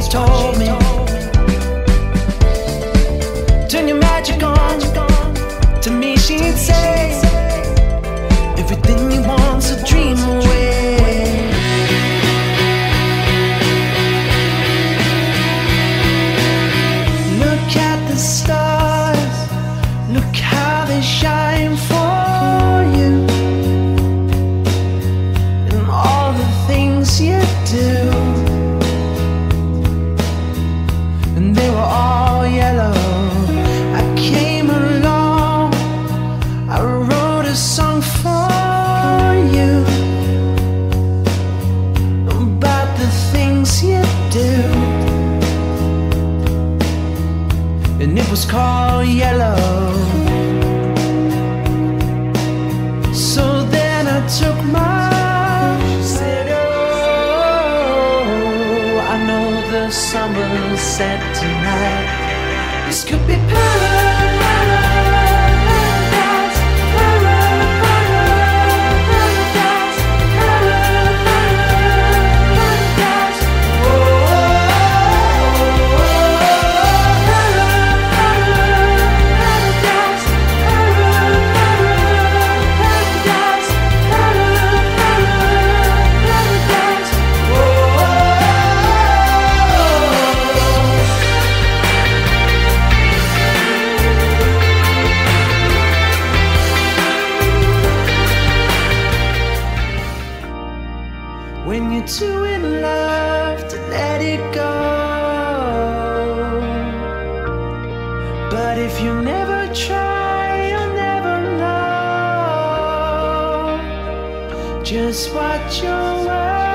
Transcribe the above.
told me. Turn your magic on. To me she'd say, everything you want's a dream away. Look at the stars, look how they shine for you, and all the things you do. And they were all yellow. I came along, I wrote a song for you about the things you do, and it was called Yellow. So then I took my, said, oh, I know the sun will set tonight. This could be paradise. When you're too in love to let it go, but if you never try, you'll never know just what you're worth.